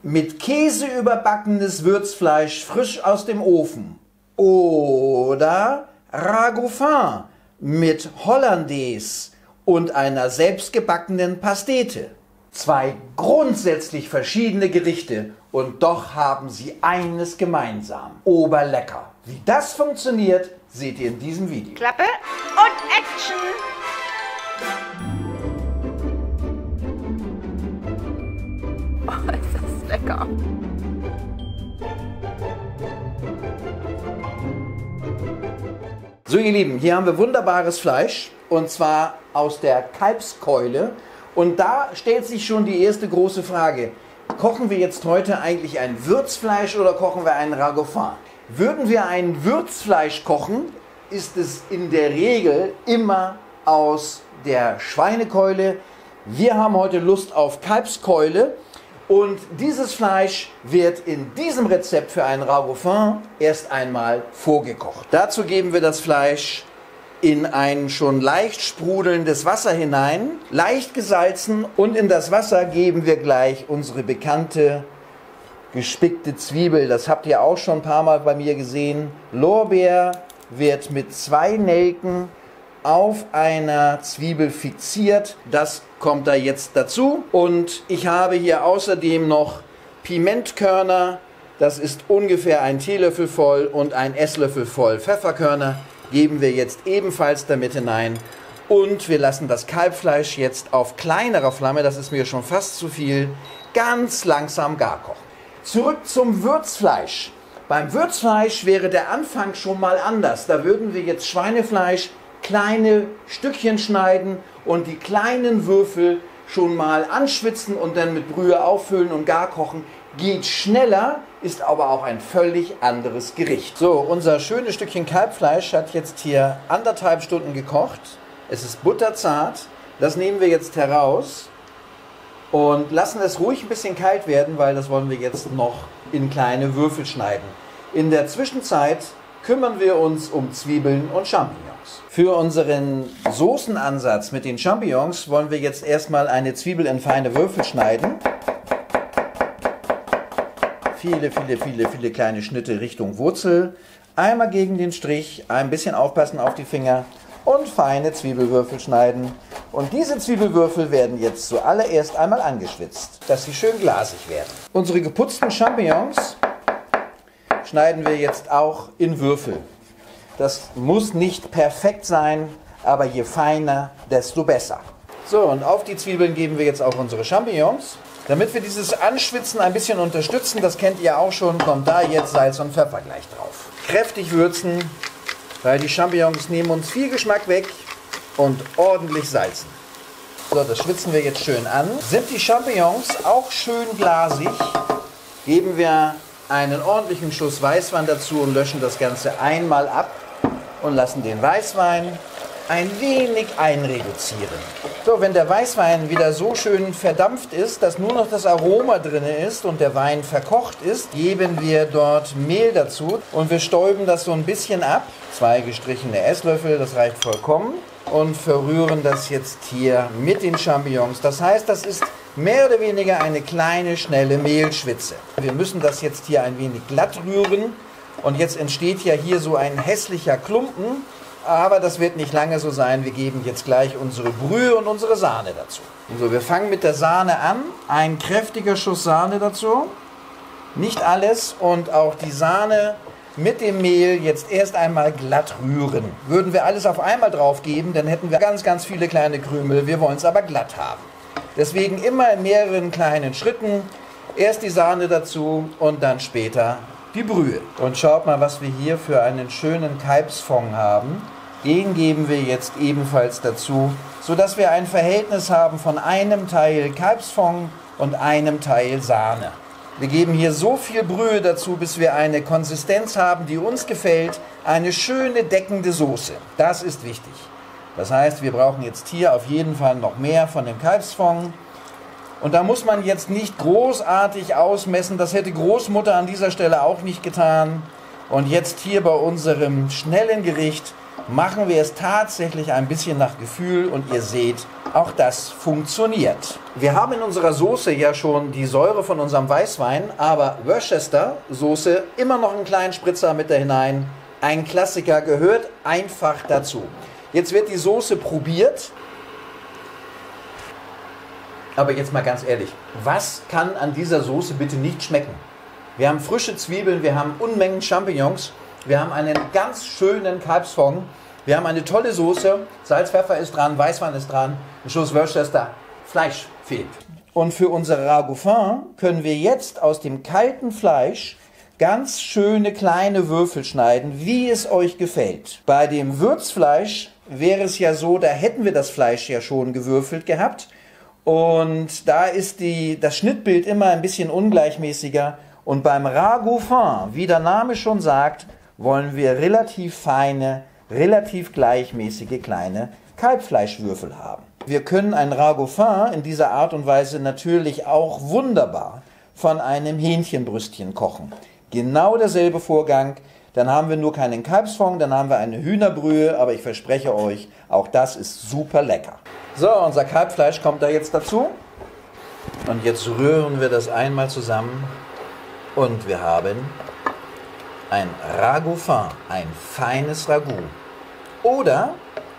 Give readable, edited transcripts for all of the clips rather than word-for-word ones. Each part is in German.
mit Käse überbackenes Würzfleisch frisch aus dem Ofen oder Ragoufin mit Hollandaise und einer selbstgebackenen Pastete. Zwei grundsätzlich verschiedene Gerichte und doch haben sie eines gemeinsam: oberlecker. Wie das funktioniert, seht ihr in diesem Video. Klappe und Action! Oh, ist das lecker. So ihr Lieben, hier haben wir wunderbares Fleisch und zwar aus der Kalbskeule. Und da stellt sich schon die erste große Frage: Kochen wir jetzt heute eigentlich ein Würzfleisch oder kochen wir einen Ragoufin? Würden wir ein Würzfleisch kochen, ist es in der Regel immer aus der Schweinekeule. Wir haben heute Lust auf Kalbskeule und dieses Fleisch wird in diesem Rezept für einen Ragoufin erst einmal vorgekocht. Dazu geben wir das Fleisch in ein schon leicht sprudelndes Wasser hinein, leicht gesalzen, und in das Wasser geben wir gleich unsere bekannte gespickte Zwiebel. Das habt ihr auch schon ein paar Mal bei mir gesehen. Lorbeer wird mit 2 Nelken auf einer Zwiebel fixiert. Das kommt da jetzt dazu. Und ich habe hier außerdem noch Pimentkörner. Das ist ungefähr ein Teelöffel voll, und ein Esslöffel voll Pfefferkörner geben wir jetzt ebenfalls damit hinein. Und wir lassen das Kalbfleisch jetzt auf kleinerer Flamme, das ist mir schon fast zu viel, ganz langsam gar kochen. Zurück zum Würzfleisch. Beim Würzfleisch wäre der Anfang schon mal anders. Da würden wir jetzt Schweinefleisch kleine Stückchen schneiden und die kleinen Würfel schon mal anschwitzen und dann mit Brühe auffüllen und gar kochen. Geht schneller, ist aber auch ein völlig anderes Gericht. So, unser schönes Stückchen Kalbfleisch hat jetzt hier 1,5 Stunden gekocht. Es ist butterzart. Das nehmen wir jetzt heraus und lassen es ruhig ein bisschen kalt werden, weil das wollen wir jetzt noch in kleine Würfel schneiden. In der Zwischenzeit kümmern wir uns um Zwiebeln und Champignons. Für unseren Soßenansatz mit den Champignons wollen wir jetzt erstmal eine Zwiebel in feine Würfel schneiden. Viele kleine Schnitte Richtung Wurzel. Einmal gegen den Strich, ein bisschen aufpassen auf die Finger und feine Zwiebelwürfel schneiden. Und diese Zwiebelwürfel werden jetzt zuallererst einmal angeschwitzt, dass sie schön glasig werden. Unsere geputzten Champignons schneiden wir jetzt auch in Würfel. Das muss nicht perfekt sein, aber je feiner, desto besser. So, und auf die Zwiebeln geben wir jetzt auch unsere Champignons. Damit wir dieses Anschwitzen ein bisschen unterstützen, das kennt ihr auch schon, kommt da jetzt Salz und Pfeffer gleich drauf. Kräftig würzen, weil die Champignons nehmen uns viel Geschmack weg, und ordentlich salzen. So, das schwitzen wir jetzt schön an. Sind die Champignons auch schön glasig, geben wir einen ordentlichen Schuss Weißwein dazu und löschen das Ganze einmal ab und lassen den Weißwein ein wenig einreduzieren. So, wenn der Weißwein wieder so schön verdampft ist, dass nur noch das Aroma drin ist und der Wein verkocht ist, geben wir dort Mehl dazu und wir stäuben das so ein bisschen ab. 2 gestrichene Esslöffel, das reicht vollkommen. Und verrühren das jetzt hier mit den Champignons. Das heißt, das ist mehr oder weniger eine kleine, schnelle Mehlschwitze. Wir müssen das jetzt hier ein wenig glatt rühren. Und jetzt entsteht ja hier so ein hässlicher Klumpen. Aber das wird nicht lange so sein. Wir geben jetzt gleich unsere Brühe und unsere Sahne dazu. So, wir fangen mit der Sahne an. Ein kräftiger Schuss Sahne dazu. Nicht alles, und auch die Sahne mit dem Mehl jetzt erst einmal glatt rühren. Würden wir alles auf einmal drauf geben, dann hätten wir ganz viele kleine Krümel. Wir wollen es aber glatt haben. Deswegen immer in mehreren kleinen Schritten. Erst die Sahne dazu und dann später die Brühe. Und schaut mal, was wir hier für einen schönen Kalbsfond haben. Den geben wir jetzt ebenfalls dazu, sodass wir ein Verhältnis haben von einem Teil Kalbsfond und einem Teil Sahne. Wir geben hier so viel Brühe dazu, bis wir eine Konsistenz haben, die uns gefällt. Eine schöne deckende Soße. Das ist wichtig. Das heißt, wir brauchen jetzt hier auf jeden Fall noch mehr von dem Kalbsfond. Und da muss man jetzt nicht großartig ausmessen. Das hätte Großmutter an dieser Stelle auch nicht getan. Und jetzt hier bei unserem schnellen Gericht machen wir es tatsächlich ein bisschen nach Gefühl und ihr seht, auch das funktioniert. Wir haben in unserer Soße ja schon die Säure von unserem Weißwein, aber Worcester Soße immer noch einen kleinen Spritzer mit da hinein. Ein Klassiker, gehört einfach dazu. Jetzt wird die Soße probiert. Aber jetzt mal ganz ehrlich, was kann an dieser Soße bitte nicht schmecken? Wir haben frische Zwiebeln, wir haben Unmengen Champignons, wir haben einen ganz schönen Kalbsfond, wir haben eine tolle Soße, Salz, Pfeffer ist dran, Weißwein ist dran, ein Schuss Worcester, Fleisch fehlt. Und für unser Ragoufin können wir jetzt aus dem kalten Fleisch ganz schöne kleine Würfel schneiden, wie es euch gefällt. Bei dem Würzfleisch wäre es ja so, da hätten wir das Fleisch ja schon gewürfelt gehabt. Und da ist das Schnittbild immer ein bisschen ungleichmäßiger. Und beim Ragoufin, wie der Name schon sagt, wollen wir relativ feine, relativ gleichmäßige kleine Kalbfleischwürfel haben. Wir können ein Ragoufin in dieser Art und Weise natürlich auch wunderbar von einem Hähnchenbrüstchen kochen. Genau derselbe Vorgang. Dann haben wir nur keinen Kalbsfond, dann haben wir eine Hühnerbrühe, aber ich verspreche euch, auch das ist super lecker. So, unser Kalbfleisch kommt da jetzt dazu. Und jetzt rühren wir das einmal zusammen. Und wir haben ein Ragoufin, ein feines Ragout. Oder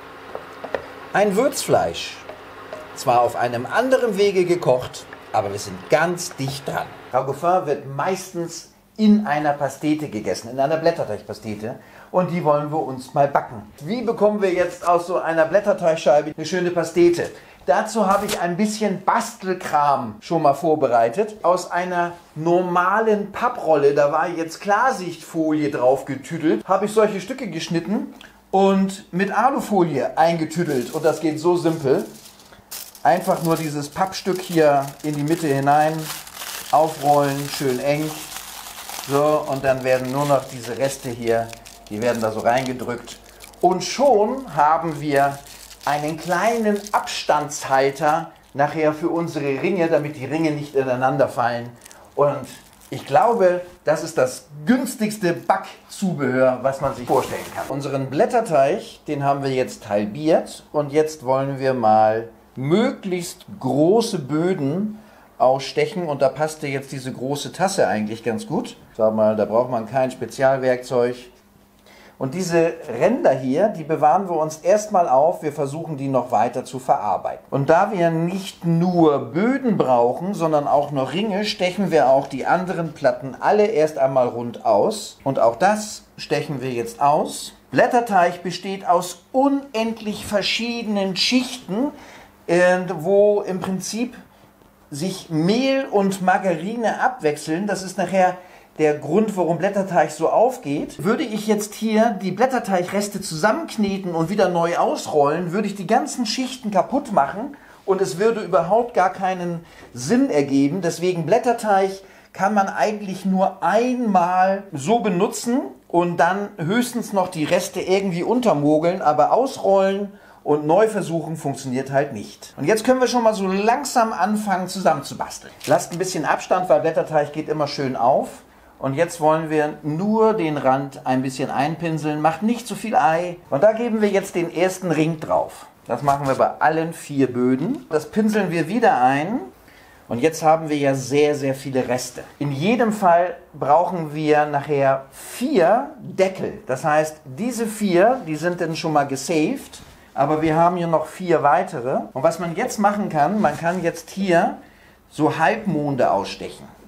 ein Würzfleisch. Zwar auf einem anderen Wege gekocht, aber wir sind ganz dicht dran. Ragoufin wird meistens in einer Pastete gegessen, in einer Blätterteigpastete. Und die wollen wir uns mal backen. Wie bekommen wir jetzt aus so einer Blätterteigscheibe eine schöne Pastete? Dazu habe ich ein bisschen Bastelkram schon mal vorbereitet. Aus einer normalen Papprolle, da war jetzt Klarsichtfolie drauf getüdelt, habe ich solche Stücke geschnitten und mit Alufolie eingetüdelt. Und das geht so simpel. Einfach nur dieses Pappstück hier in die Mitte hinein, aufrollen, schön eng. So, und dann werden nur noch diese Reste hier, die werden da so reingedrückt. Und schon haben wir einen kleinen Abstandshalter nachher für unsere Ringe, damit die Ringe nicht ineinander fallen. Und ich glaube, das ist das günstigste Backzubehör, was man sich vorstellen kann. Unseren Blätterteig, den haben wir jetzt halbiert. Und jetzt wollen wir mal möglichst große Böden ausstechen. Und da passte jetzt diese große Tasse eigentlich ganz gut. Sag mal, da braucht man kein Spezialwerkzeug. Und diese Ränder hier, die bewahren wir uns erstmal auf. Wir versuchen, die noch weiter zu verarbeiten. Und da wir nicht nur Böden brauchen, sondern auch noch Ringe, stechen wir auch die anderen Platten alle erst einmal rund aus. Und auch das stechen wir jetzt aus. Blätterteig besteht aus unendlich verschiedenen Schichten, wo im Prinzip sich Mehl und Margarine abwechseln. Das ist nachher der Grund, warum Blätterteig so aufgeht. Würde ich jetzt hier die Blätterteigreste zusammenkneten und wieder neu ausrollen, würde ich die ganzen Schichten kaputt machen und es würde überhaupt gar keinen Sinn ergeben. Deswegen Blätterteig kann man eigentlich nur einmal so benutzen und dann höchstens noch die Reste irgendwie untermogeln, aber ausrollen und neu versuchen funktioniert halt nicht. Und jetzt können wir schon mal so langsam anfangen zusammenzubasteln. Lasst ein bisschen Abstand, weil Blätterteig geht immer schön auf. Und jetzt wollen wir nur den Rand ein bisschen einpinseln. Macht nicht zu viel Ei. Und da geben wir jetzt den ersten Ring drauf. Das machen wir bei allen 4 Böden. Das pinseln wir wieder ein. Und jetzt haben wir ja sehr, sehr viele Reste. In jedem Fall brauchen wir nachher 4 Deckel. Das heißt, diese 4, die sind dann schon mal gesaved. Aber wir haben hier noch 4 weitere. Und was man jetzt machen kann, man kann jetzt hier so Halbmonde ausstechen.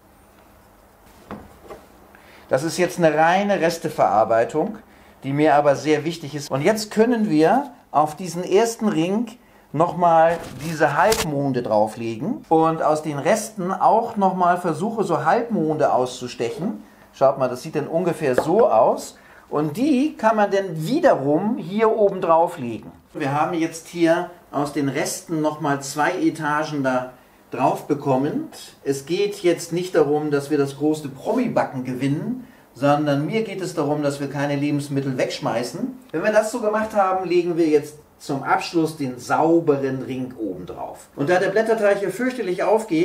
Das ist jetzt eine reine Resteverarbeitung, die mir aber sehr wichtig ist. Und jetzt können wir auf diesen ersten Ring nochmal diese Halbmonde drauflegen und aus den Resten auch nochmal versuche, so Halbmonde auszustechen. Schaut mal, das sieht dann ungefähr so aus. Und die kann man dann wiederum hier oben drauflegen. Wir haben jetzt hier aus den Resten nochmal 2 Etagen da drauf bekommen. Es geht jetzt nicht darum, dass wir das große Promi-Backen gewinnen, sondern mir geht es darum, dass wir keine Lebensmittel wegschmeißen. Wenn wir das so gemacht haben, legen wir jetzt zum Abschluss den sauberen Ring oben drauf. Und da der Blätterteig hier fürchterlich aufgeht,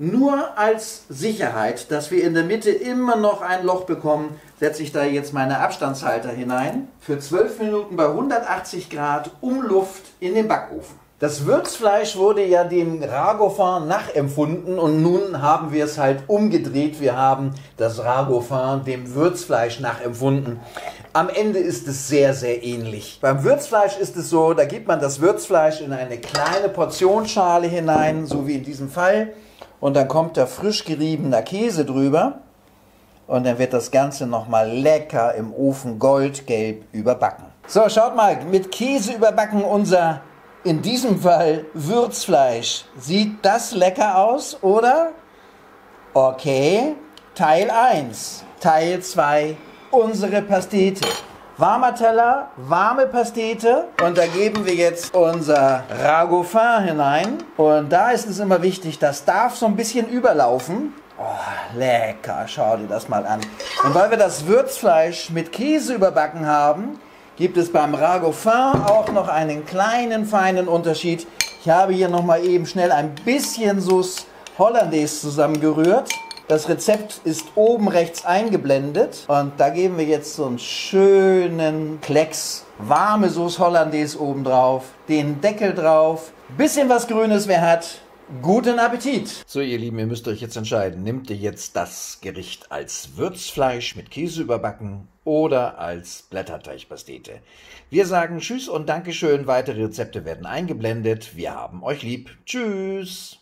Nur als Sicherheit, dass wir in der Mitte immer noch ein Loch bekommen, setze ich da jetzt meine Abstandshalter hinein. Für 12 Minuten bei 180 Grad Umluft in den Backofen. Das Würzfleisch wurde ja dem Ragoufin nachempfunden und nun haben wir es halt umgedreht. Wir haben das Ragoufin dem Würzfleisch nachempfunden. Am Ende ist es sehr, sehr ähnlich. Beim Würzfleisch ist es so, da gibt man das Würzfleisch in eine kleine Portionsschale hinein, so wie in diesem Fall. Und dann kommt da frisch geriebener Käse drüber. Und dann wird das Ganze nochmal lecker im Ofen goldgelb überbacken. So, schaut mal, mit Käse überbacken unser, in diesem Fall, Würzfleisch. Sieht das lecker aus, oder? Okay, Teil 1. Teil 2, unsere Pastete. Warmer Teller, warme Pastete und da geben wir jetzt unser Ragoufin hinein. Und da ist es immer wichtig, das darf so ein bisschen überlaufen. Oh, lecker, schau dir das mal an. Und weil wir das Würzfleisch mit Käse überbacken haben, gibt es beim Ragoufin auch noch einen kleinen, feinen Unterschied. Ich habe hier nochmal eben schnell ein bisschen Sauce Hollandaise zusammengerührt. Das Rezept ist oben rechts eingeblendet und da geben wir jetzt so einen schönen Klecks warme Sauce Hollandaise oben drauf, den Deckel drauf, bisschen was Grünes wer hat. Guten Appetit! So ihr Lieben, ihr müsst euch jetzt entscheiden. Nehmt ihr jetzt das Gericht als Würzfleisch mit Käse überbacken oder als Blätterteichpastete? Wir sagen Tschüss und Dankeschön. Weitere Rezepte werden eingeblendet. Wir haben euch lieb. Tschüss!